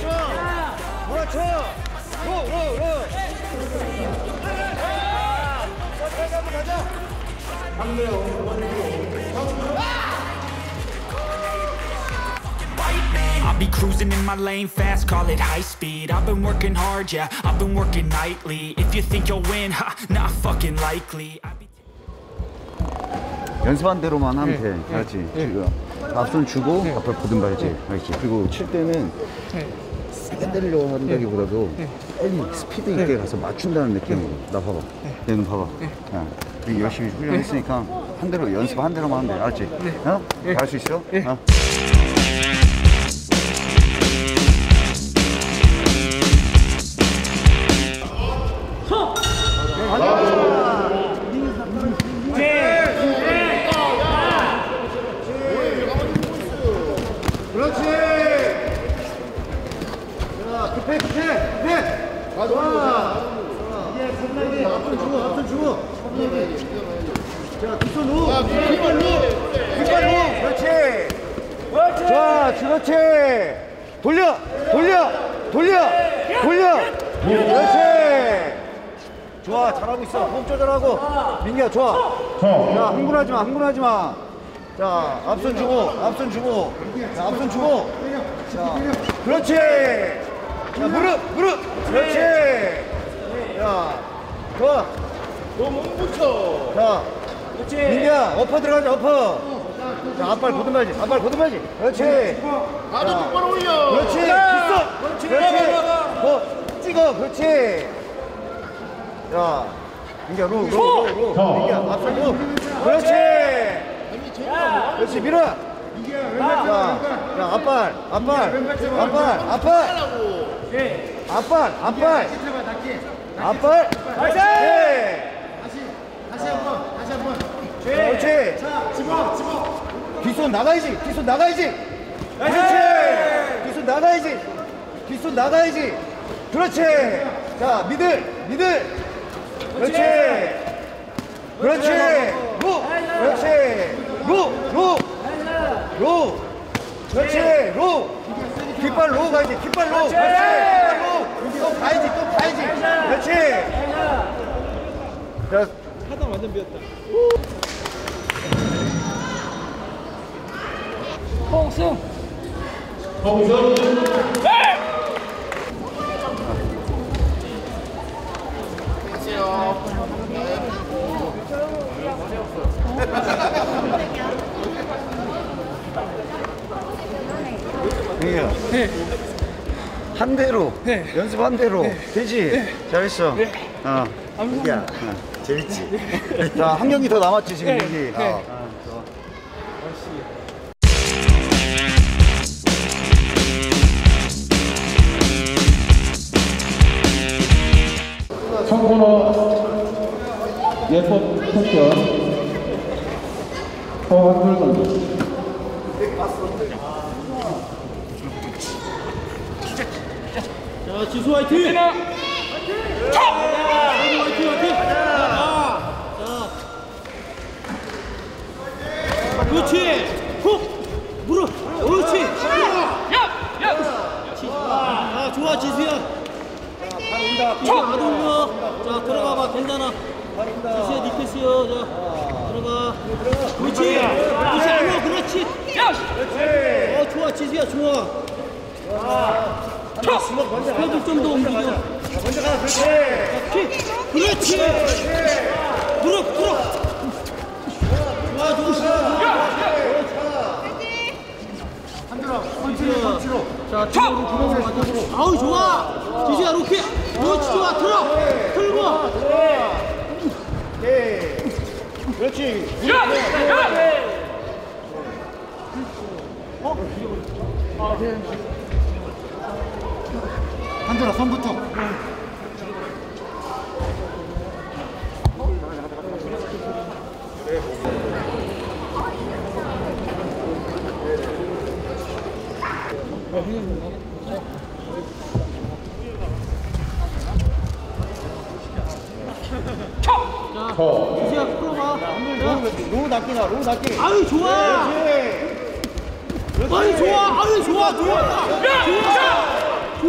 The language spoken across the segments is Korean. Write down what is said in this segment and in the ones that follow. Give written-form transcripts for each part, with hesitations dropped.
몰아쳐. 로. 가자. I'll be cruising in my lane fast, call it high speed. I've been working hard, yeah, I've been working nightly. If you think you'll win, ha, not fucking likely. 연습한 대로만 하면 돼. 알았지? 지금 앞손 주고 앞을 보든 말지. 알겠지? 그리고 칠 때는 세게 때리려고 한다기보다도 빨리 스피드 있게 가서 맞춘다는 느낌으로. 나 봐봐. 내 눈 봐봐. 되게 열심히 훈련했으니까 한 대로 연습 한 대로만 하면 돼. 알았지? 어? 할 수 있어? 어? 그렇지. 자, 급해. 좋아. 이제 끝나게 앞선 주고. 자, 두손 루. 뒷발로. 그렇지. 자, 그렇지. 돌려. 그렇지. 좋아, 잘하고 있어. 호흡 조절하고. 민기야, 좋아. 자, 흥분하지 마. 자, 앞선 주고. 자, 그렇지. 자, 무릎. 그렇지. 자, 좋아. 너무 붙여. 자, 그렇지. 민기야, 어퍼 들어가자, 어퍼. 자, 앞발 보든 말지. 그렇지. 나도 똑바로 올려. 그렇지. 그렇지. 더 찍어. 그렇지. 자, 민기야, 루. 민기야, 앞선 루. 그렇지. 그렇지, 밀어. 자, 앞발. 다시 한 번. 그렇지. 뒷손 나가야지. 뒷손 나가야지. 그렇지. 자, 미들. 그렇지. 로. 그렇지. 로. 깃발 로 가야지. 또 가야지. 그렇지. 자, 하단 완전 비었다. 홍승. 네. 한 대로. 연습 한 대로. 되지? 잘했어. 야, 재밌지? 자, 한 경기 더 남았지, 지금 여기. 청코너 예법 챔피언 허한솔 선수. 자, 지수 화이팅! 자, 그렇지! 훅! 무릎! 그렇지! 좋아, 지수야! 지수야, 안 올려! 자, 들어가봐, 괜찮아! 지수야, 니 패스요! 자, 들어가! 그렇지! 안 올려, 그렇지! 좋아, 지수야, 좋아! 헤드 좀 더 움직여. 먼저 가. 그렇지. 무릎. 좋아. 자, 주먹으로 맞아. 아우, 좋아. 지수야, 로켓. 그렇지, 좋아. 틀고. 그렇지. 한들아, 손부터. 지수야, 풀어봐. 로우 낚기. 아유, 좋아. 아유, 좋아.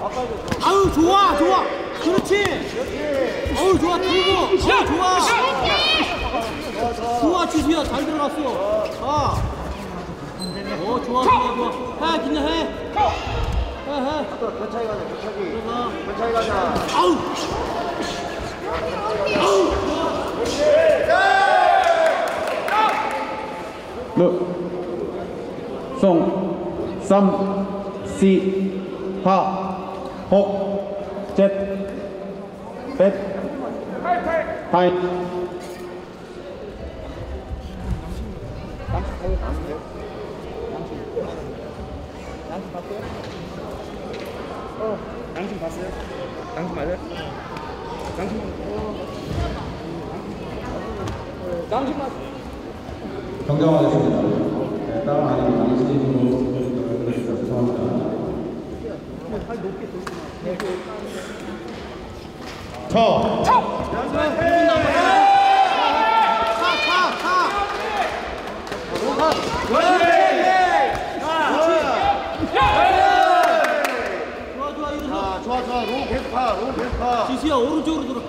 아유 좋아 좋아 그렇지 어우 좋아 들고 좋아 좋아 지수야 잘 들어갔어 좋아 해 긴장 해 천천히 가자, 천천히 가자. 아우 송, 3, 4, 5, 6, 7, 8, 8. 양심 봤어요? 양심 맞아요? 양심 맞 정정하겠습니다. 네, 다음 아니면 당신으로 죄송합니다. 좋아, 로우 계속 가. 지수야 오른쪽으로 들어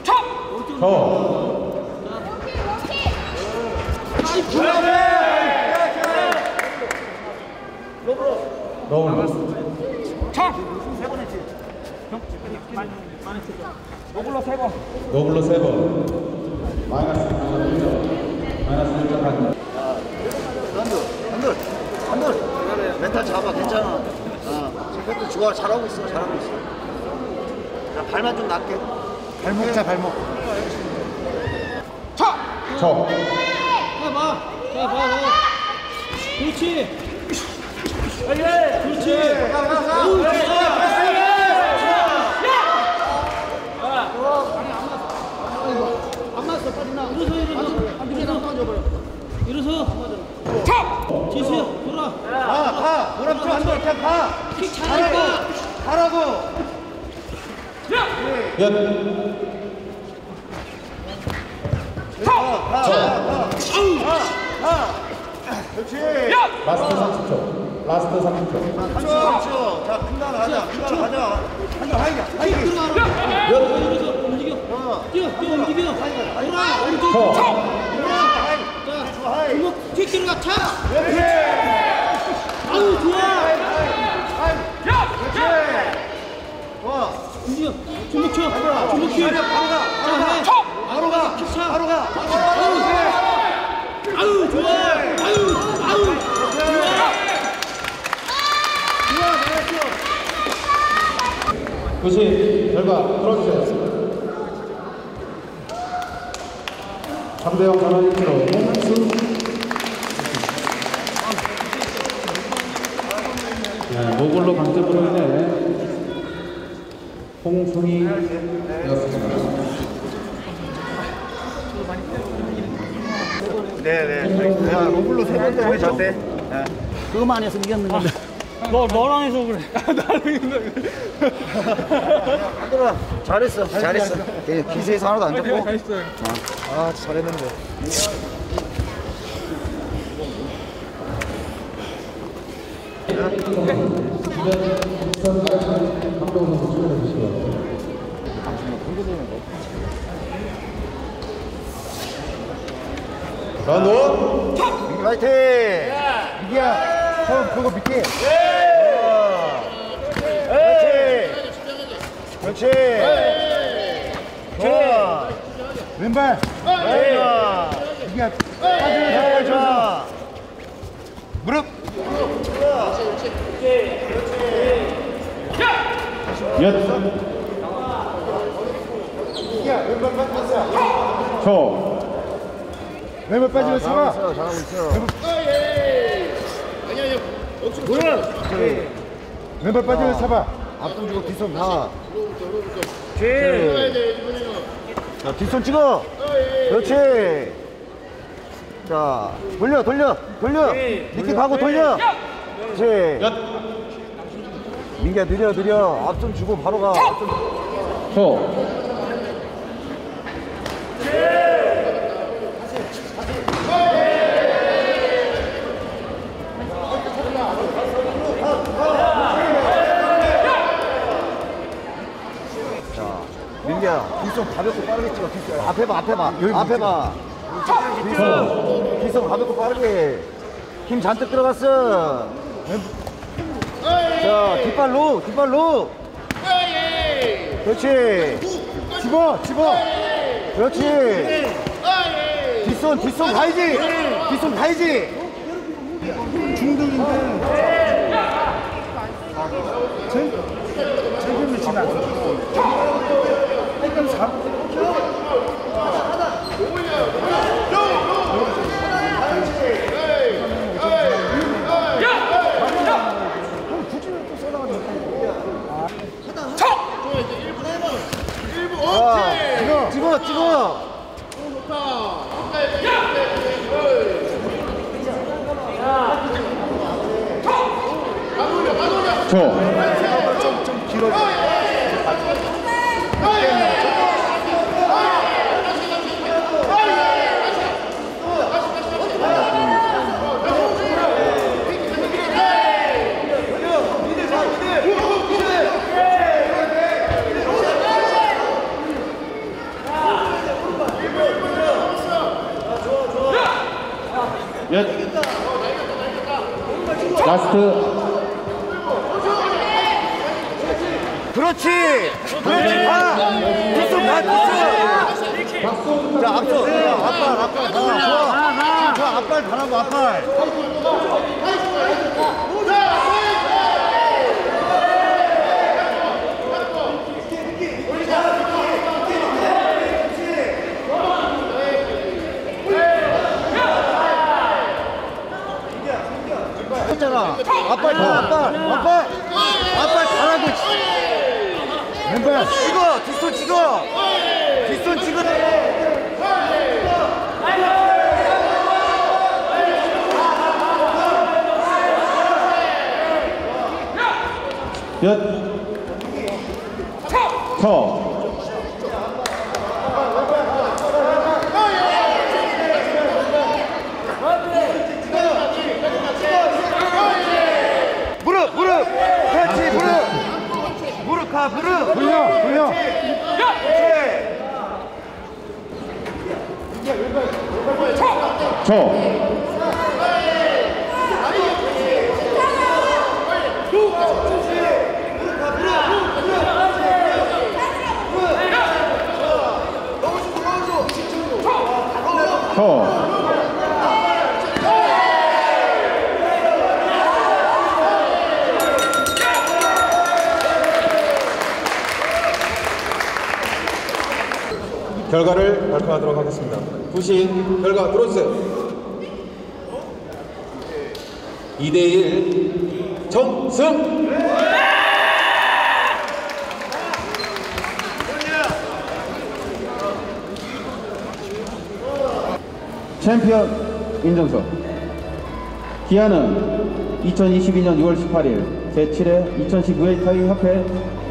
노블러 3번. 마이너스 1점. 한들. 멘탈 잡아, 괜찮아. 그것도 좋아, 잘하고 있어. 자, 발만 좀 낮게. 발목 자, 발목. 쳐. 해봐 그렇지 어우 안 맞았어 빠지나 일어서 지수야 돌아 가. 노란빛 한들 그냥 가. 킥 잘하니까 가라고. 그렇지. 라스트 30초. 라스트 30초. 3초. 자, 금방 가자. 한들 하이기. 일어서 움직여 뛰어 움직여 돌아 오른쪽 자 주먹 킥 들어가 차 아우 좋아 움직여 주먹 쳐 주먹 킥 바로 가. 킥 차 바로 가. 아우 좋아 아우 구시 결과 들어주세요. 3대0 전환 1kg 홍승. 모글로 강제부로 인해 홍승이 되었습니다. 네네. 야, 로블로 3번 때문에 졌대. 그거만 해서 이겼는 건데 너랑 해서 그래 한들아, 잘했어. 기세에서 하나도 안 졌고. 잘했어요 잘했는데. 런온 민기 화이팅! 민기야, 처음 그거 믿게. 그렇지. 좋아. 왼발. 민기야, 빠지면서 좋아. 무릎. 민기야, 왼발 빠지면서. 초. 왼발 빠지면 잡아. 잘하고 있어. 왼발 빠지면 잡아. 앞손 주고 뒷손 봐. 자, 뒷손 찍어. 그렇지. 자, 돌려. 이렇게 가고 돌려. 그렇지. 민기야, 느려. 앞손 주고 바로 가. 초. 야, 뒷손 가볍고 빠르게 찍어. 뒷손. 앞에 봐, 앞에 봐. 앞에 봐. 뒷손 가볍고 빠르게. 힘 잔뜩 들어갔어. 자, 뒷발로, 뒷발로. 그렇지. 집어, 집어. 그렇지. 뒷손, 뒷손 가야지. 뒷손 가야지. 중등인데 제금을 치면 안 돼. 일단 4. 찍어, 찍어. 좀 길어져. 라스트. 그렇지. 그렇지. 가. 뒷손 가, 뒷손. 자, 앞서. 앞발. 좋아. 좋아, 앞발 가라고, 앞발. 했잖아. 앞발 가, 앞발 가라고. 왼발 찍어. 뒷손 찍어. 뒷손 찍어. 쳐. 무릎. 그렇지, 무릎 가, 무릎. 굴려. 쳐. 결과를 발표하도록 하겠습니다. 부심 결과 들어주세요. 2대1 정승! 챔피언 인정서. 기한은 2022년 6월 18일 제7회 2019회 타이 협회